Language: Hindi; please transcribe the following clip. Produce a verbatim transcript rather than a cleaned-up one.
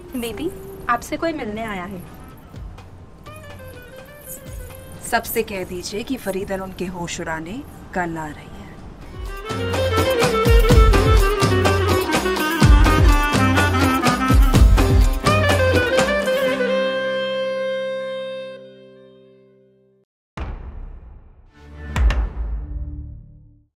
दीदी, आपसे कोई मिलने आया है। सबसे कह दीजिए कि फरीदा उनके होश उड़ाने कल आ रही है।